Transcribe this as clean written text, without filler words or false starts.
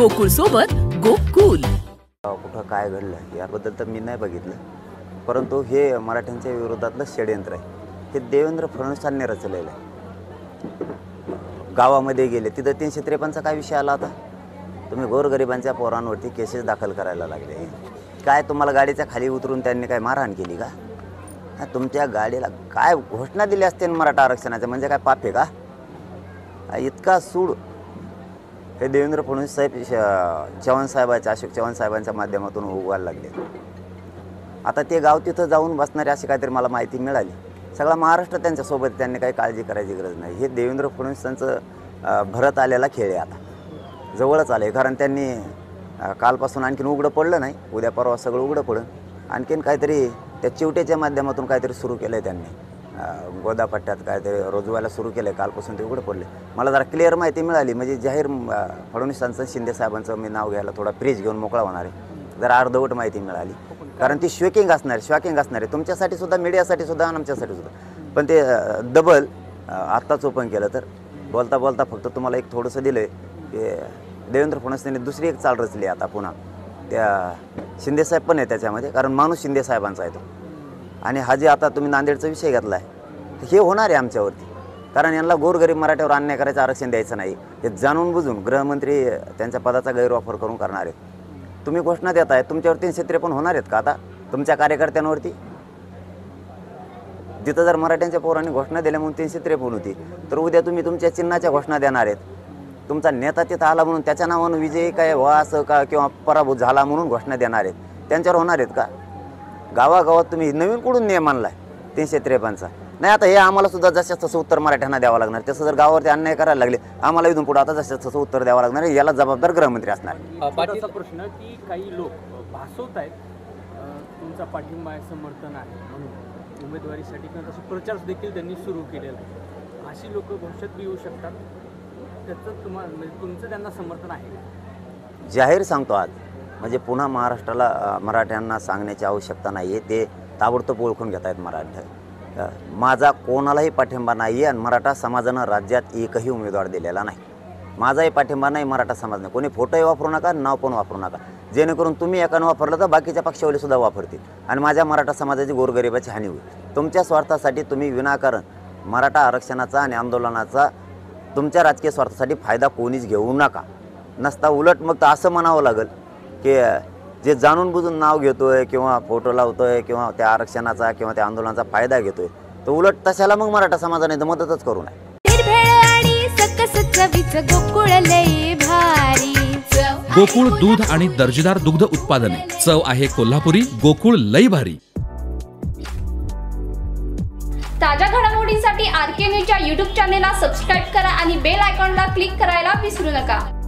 गोकुळ सोबत गोकुल. कुठं काय घडलं याबद्दल तर मी नाही बघितलं, परंतु हे मराठ्यांच्या विरोधातलं षडयंत्र आहे. हे देवेंद्र फडणवीसांनी रचलेलं आहे. गावामध्ये गेले तिथं 353चा काय विषय आला होता? तुम्ही गोरगरिबांच्या पोरांवरती केसेस दाखल करायला लागले. काय तुम्हाला गाडीच्या खाली उतरून त्यांनी काय मारहाण केली का? तुमच्या गाडीला काय घोषणा दिली असते मराठा आरक्षणाच्या, म्हणजे काय पाप आहे का? इतका सूड हे देवेंद्र फडणवीस साहेब चव्हाण साहेबांच्या, अशोक चव्हाण साहेबांच्या माध्यमातून उगवायला लागले. आता ते गाव तिथं जाऊन बसणारे अशी काहीतरी मला माहिती मिळाली. सगळा महाराष्ट्र त्यांच्यासोबत, त्यांनी काही काळजी करायची गरज नाही. हे देवेंद्र फडणवीसांचं भरत आलेला खेळ आहे, आता जवळच आलं आहे. कारण त्यांनी कालपासून आणखीन उघडं पडलं नाही, उद्या परवा सगळं उघडं पडलं. आणखीन काहीतरी त्या चिवट्याच्या माध्यमातून काहीतरी सुरू केलं आहे त्यांनी, गोदापट्ट्यात काहीतरी रोजवायला सुरू केलं आहे. कालपासून ते उघडं पडले. मला जरा क्लिअर माहिती मिळाली, म्हणजे जाहीर फडणवीसांचं, शिंदे साहेबांचं मी नाव घ्यायला थोडा प्रेज घेऊन मोकळा होणार आहे. जरा अर्धवट माहिती मिळाली, कारण ती शॉकिंग असणार आहे तुमच्यासाठी सुद्धा, मीडियासाठी सुद्धा आणि आमच्यासाठी सुद्धा. पण ते डबल आत्ताच ओपन केलं तर बोलता बोलता फक्त तुम्हाला एक थोडंसं दिलं आहे की देवेंद्र फडणवीसांनी दुसरी एक चाल रचली आता पुन्हा. त्या शिंदेसाहेब पण आहे त्याच्यामध्ये, कारण माणूस शिंदे साहेबांचा आहे तो. आणि हा जे आता तुम्ही नांदेडचा विषय घेतला आहे, हे होणार आहे आमच्यावरती. कारण यांना गोरगरीब मराठ्यावर अन्याय करायचं, आरक्षण द्यायचं नाही, हे जाणून बुजून गृहमंत्री त्यांच्या पदाचा गैरवापर करून करणार आहेत. तुम्ही घोषणा देत आहे, तुमच्यावर 353 होणार आहेत का आता तुमच्या कार्यकर्त्यांवरती? जिथं जर मराठ्यांच्या पोरांनी घोषणा दिल्या म्हणून 353 होती, तर उद्या तुम्ही तुमच्या चिन्हाच्या घोषणा देणार आहेत. तुमचा नेता तिथं आला म्हणून त्याच्या नावानं विजयी काय व्हा असं का, किंवा पराभूत झाला म्हणून घोषणा देणार आहेत, त्यांच्यावर होणार आहेत का? गावागावात तुम्ही नवीन कुठून नियम आणला आहे 353चा? नाही, आता हे आम्हाला सुद्धा जसं तसं उत्तर मराठ्यांना द्यावं लागणार. तसं जर गावावरती अन्याय करायला लागले, आम्हाला इथून पुढे आता जसं तसं उत्तर द्यावं लागणार. याला जबाबदार गृहमंत्री असणार. असा प्रश्न की काही लोक भासवत आहेत तुमचा पाठिंबा आहे, समर्थन आहे म्हणून उमेदवारीसाठी, किंवा तसं प्रचार देखील त्यांनी सुरू केलेला आहे. अशी लोक भविष्यात येऊ शकतात, त्याचं म्हणजे तुमचं त्यांना समर्थन आहे? जाहीर सांगतो आज, म्हणजे पुन्हा महाराष्ट्राला मराठ्यांना सांगण्याची आवश्यकता नाही आहे. ते ताबडतोब ओळखून घेत आहेत मराठा. माझा कोणालाही पाठिंबा नाही आहे आणि मराठा समाजानं राज्यात एकही उमेदवार दिलेला नाही. माझाही पाठिंबा नाही, मराठा समाज नाही. कोणी फोटोही वापरू नका, नाव पण वापरू नका, जेणेकरून तुम्ही एकानं वापरलं तर बाकीच्या पक्षावलीसुद्धा वापरतील आणि माझ्या मराठा समाजाची गोरगरिबाची हानी होईल. तुमच्या स्वार्थासाठी तुम्ही विनाकारण मराठा आरक्षणाचा आणि आंदोलनाचा तुमच्या राजकीय स्वार्थासाठी फायदा कोणीच घेऊ नका. नसता उलट मग तर असं म्हणावं लागेल की जे जाणून बुजून नाव घेतोय किंवा फोटो लावतोय किंवा त्या आरक्षणाचा किंवा त्या आंदोलनाचा फायदा घेतोय, तर उलट तशाला मग मराठा समाजाने तर मदतच करू नये. गोकुळ दूध आणि दर्जेदार दुग्ध उत्पादने. चव आहे कोल्हापुरी. गोकुळ लई भारी. ताज्या घडामोडींसाठी RK न्यूजच्या YouTube चॅनेलला सबस्क्राईब करा आणि बेल आयकॉनला क्लिक करायला विसरू नका.